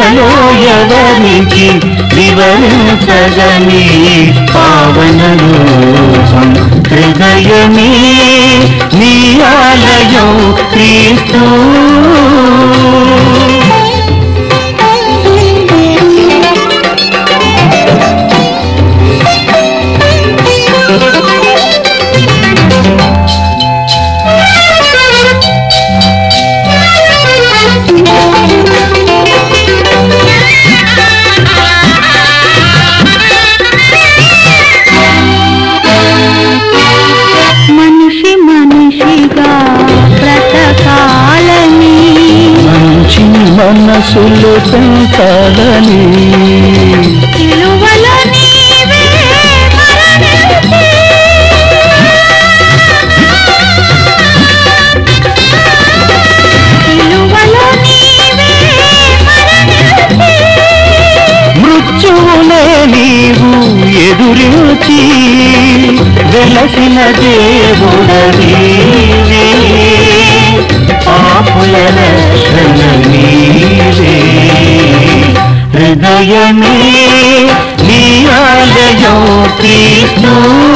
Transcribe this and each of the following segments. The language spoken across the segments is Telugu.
ఇలలో ఎవరికి వివరించగని పావన రూపం హృదయమే నీ ఆలయం క్రీస్తు. మనసులు పెంచాలని మృత్యువునే నీవు ఎదురించి వెలసిన దేవుడవీవే పాపుల రక్షణ నీవే. హృదయమే నీ ఆలయం క్రీస్తు.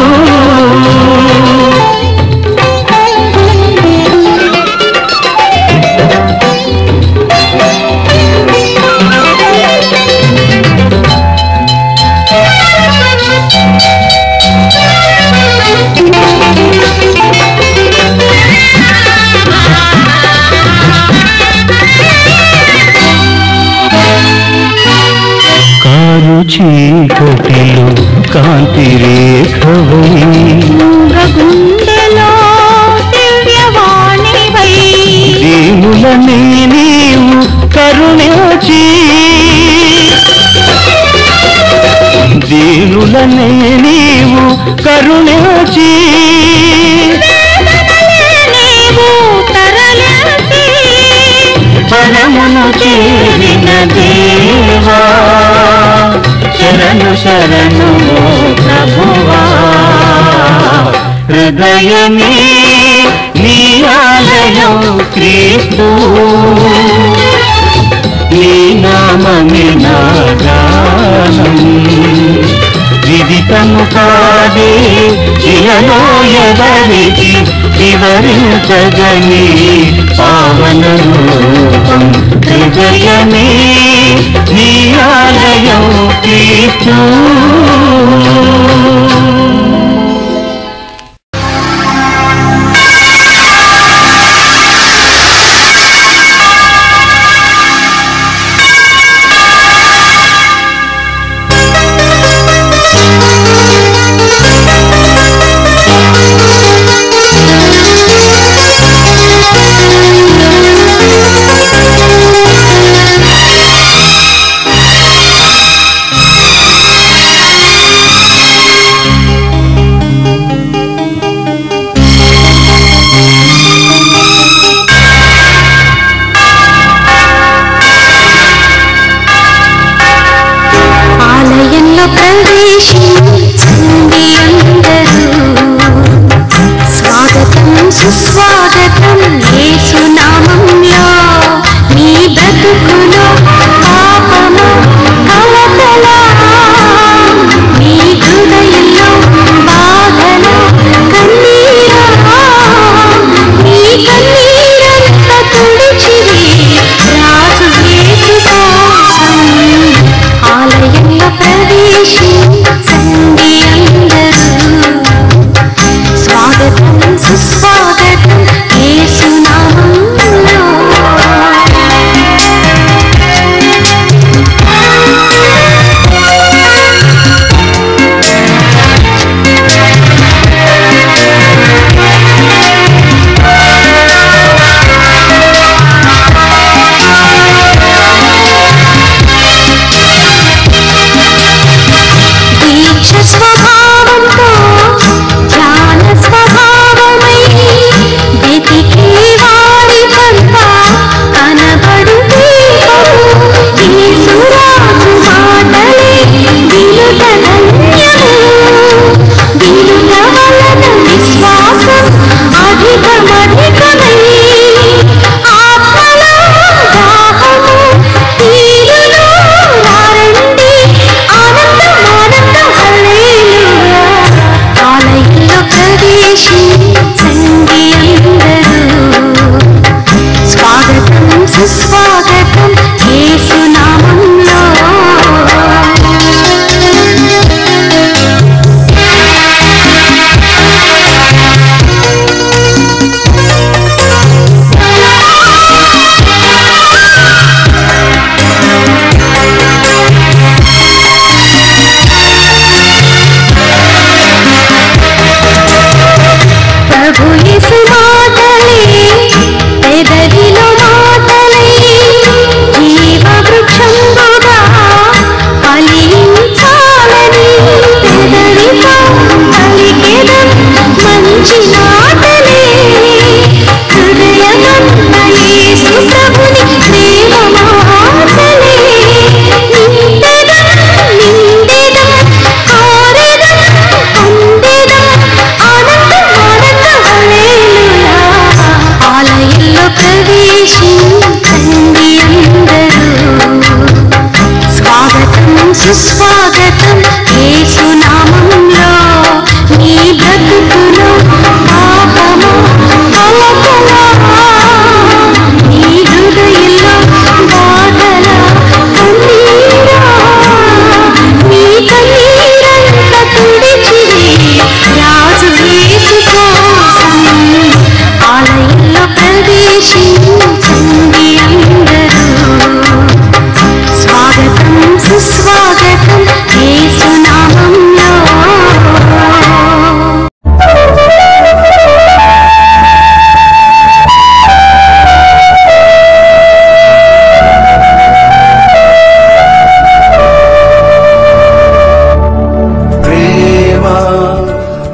చీకటిలో కాంతి రేఖవై గుండెలో దివ్యవాణివై దీనులని నీవు కరుణించి దీనులని నీవు కరుణించి పరమును చేరిన దేవా శరణు శరణు ప్రభువా. హృదయమే నీ ఆలయం క్రీస్తు. నీ నామమే నా గానం విదితము కాదే ఇలలో ఎవరికి వివరించగని పావన రూపం హృదయమే నీ ఆలయం క్రీస్తు.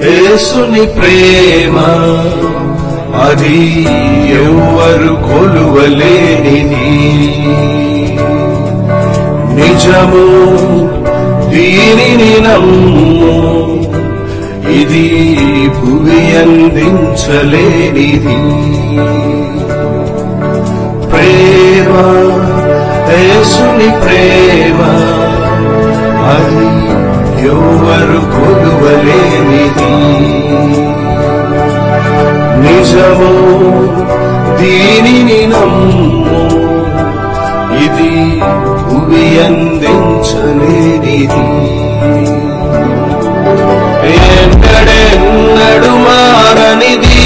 యేసుని ప్రేమ అది ఎవ్వరు కొలువలేనిది, నిజము దీనిని నమ్ము, ఇది భువి అందించలేనిది. ప్రేమ యేసుని ప్రేమ అది ఎవ్వరు కొలువలేనిది, నిజము దీనిని నమ్ము, ఇది భువి అందించలేనిది. ఎన్నడెన్నడు మారనిది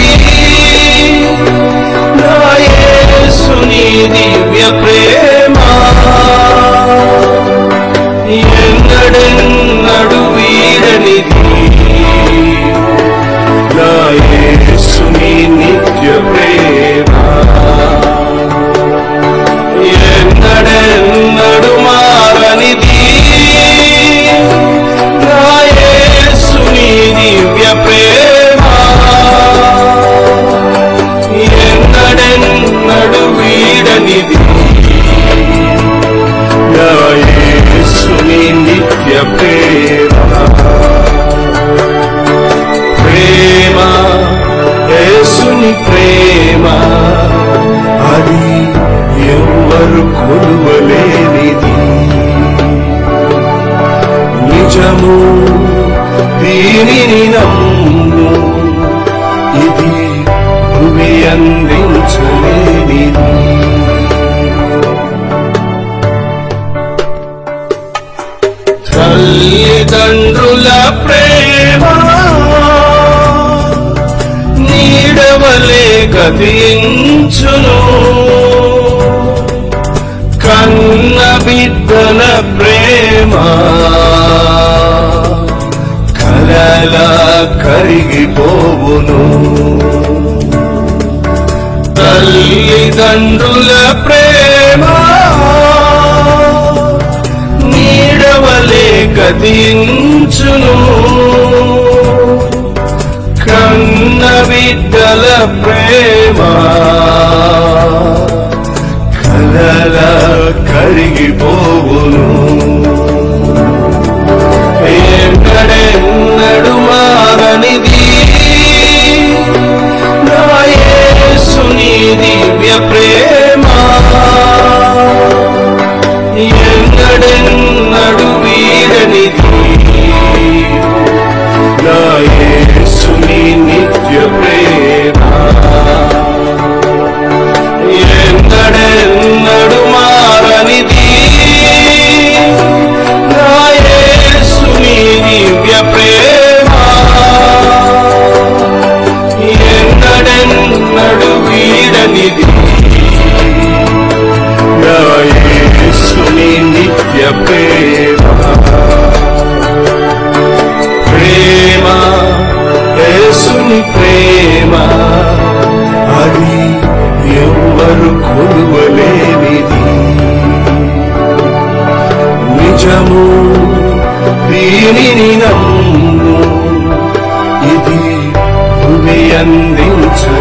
నా యేసుని దివ్య ప్రేమ, ఎన్నడెన్నడు వీడనిది నా యేసుని నిత్య ప్రేమ, ఎన్నడెన్నడు మారనిది నా యేసుని దివ్య ప్రేమ, ఎన్నడెన్నడు వీడనిది నా యేసుని నిత్య ప్రేమ. ప్రేమ యేసుని ప్రేమ అది ఎవ్వరు కొలువలేనిది, నిజము దీనిని నమ్ము, ఇది భువి అందించలేనిది. తల్లిదండ్రుల ప్రేమ నీడవలే గతించును, కన్న బిడ్డల ప్రేమ కలలా కరిగిపోవును. తల్లిదండ్రుల ప్రేమ నీడవలే గతించును, కన్న బిడ్డల ప్రేమ కలలా కరిగిపోవును. ఎన్నడెన్నడు మారనిది నా యేసుని దివ్య ప్రేమ, ఎన్నడెన్నడు వీడనిది నా యేసుని నిత్య ప్రేమ, ఎన్నడెన్నడు మారనిది నా యేసుని దివ్య ప్రేమ, ఎన్నడెన్నడు వీడనిది నా యేసుని నిత్య ప్రేమ. ప్రేమ యేసుని ప్రేమ అది ఎవ్వరు కొలువలేనిది, నిజము దీనిని నమ్ము, ఇది భువి అందించ